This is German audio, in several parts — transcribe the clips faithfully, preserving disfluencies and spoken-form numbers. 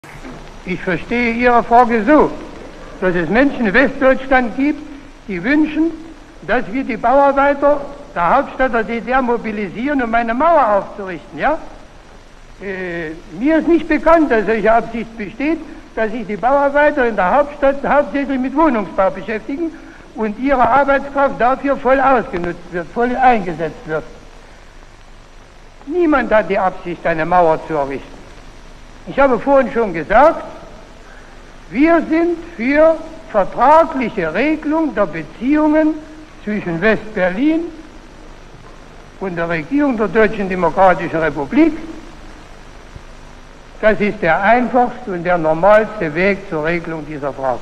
Ich verstehe Ihre Frage so, dass es Menschen in Westdeutschland gibt, die wünschen, dass wir die Bauarbeiter der Hauptstadt der D D R mobilisieren, um eine Mauer aufzurichten, ja? Äh, mir ist nicht bekannt, dass solche Absicht besteht, dass sich die Bauarbeiter in der Hauptstadt hauptsächlich mit Wohnungsbau beschäftigen und ihre Arbeitskraft dafür voll ausgenutzt wird, voll eingesetzt wird. Niemand hat die Absicht, eine Mauer zu errichten. Ich habe vorhin schon gesagt, wir sind für vertragliche Regelung der Beziehungen zwischen West-Berlin und der Regierung der Deutschen Demokratischen Republik. Das ist der einfachste und der normalste Weg zur Regelung dieser Frage.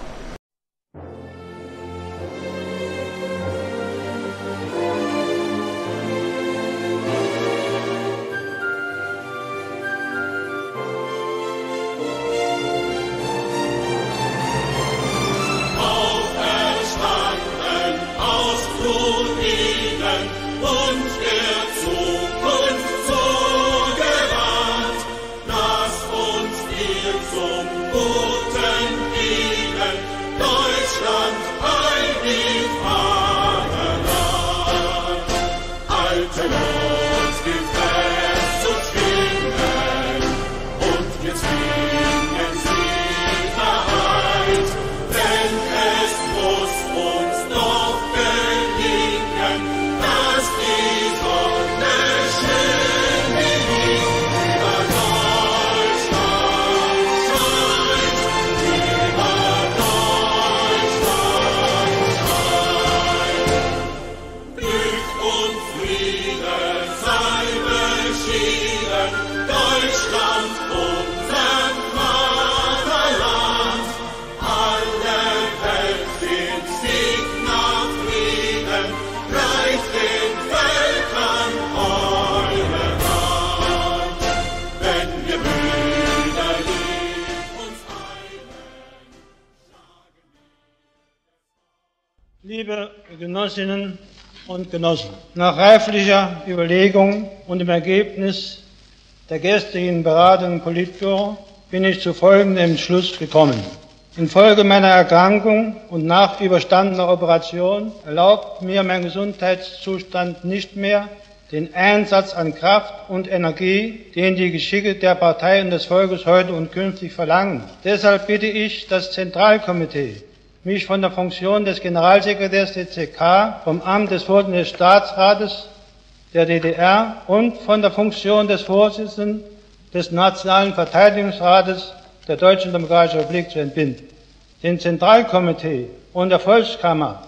Liebe Genossinnen und Genossen, nach reiflicher Überlegung und dem Ergebnis der gestrigen Beratung im Politbüro bin ich zu folgendem Entschluss gekommen. Infolge meiner Erkrankung und nach überstandener Operation erlaubt mir mein Gesundheitszustand nicht mehr den Einsatz an Kraft und Energie, den die Geschicke der Partei und des Volkes heute und künftig verlangen. Deshalb bitte ich das Zentralkomitee, mich von der Funktion des Generalsekretärs der C K, vom Amt des Vorsitzenden des Staatsrates der D D R und von der Funktion des Vorsitzenden des Nationalen Verteidigungsrates der Deutschen Demokratischen Republik zu entbinden. Dem Zentralkomitee und der Volkskammer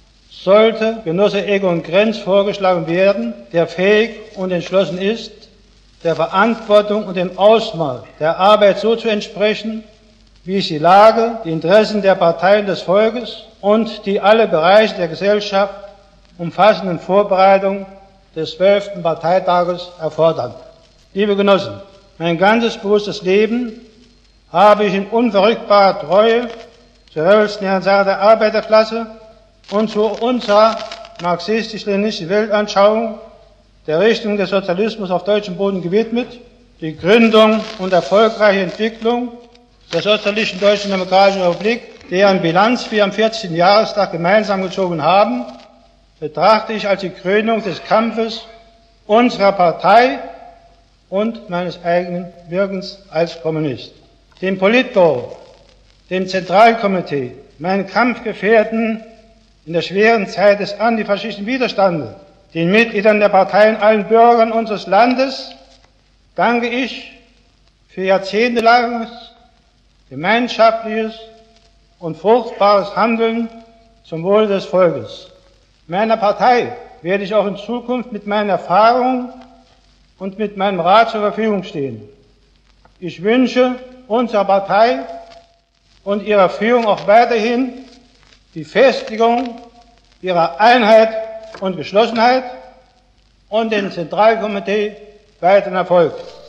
sollte Genosse Egon Krenz vorgeschlagen werden, der fähig und entschlossen ist, der Verantwortung und dem Ausmaß der Arbeit so zu entsprechen, wie es die Lage, die Interessen der Partei und des Volkes und die alle Bereiche der Gesellschaft umfassenden Vorbereitung des zwölften Parteitages erfordern. Liebe Genossen, mein ganzes bewusstes Leben habe ich in unverrückbarer Treue zur revolutionären Sache der Arbeiterklasse und zu unserer marxistisch-leninistischen Weltanschauung der Richtung des Sozialismus auf deutschem Boden gewidmet. Die Gründung und erfolgreiche Entwicklung der Sozialistischen Deutschen Demokratischen Republik, deren Bilanz wir am vierzigsten Jahrestag gemeinsam gezogen haben, betrachte ich als die Krönung des Kampfes unserer Partei und meines eigenen Wirkens als Kommunist. Dem Politbüro, dem Zentralkomitee, meinen Kampfgefährten in der schweren Zeit des antifaschistischen Widerstandes, den Mitgliedern der Partei und allen Bürgern unseres Landes danke ich für jahrzehntelanges gemeinschaftliches und fruchtbares Handeln zum Wohle des Volkes. Meiner Partei werde ich auch in Zukunft mit meinen Erfahrungen und mit meinem Rat zur Verfügung stehen. Ich wünsche unserer Partei und ihrer Führung auch weiterhin die Festigung ihrer Einheit und Geschlossenheit und dem Zentralkomitee weiteren Erfolg.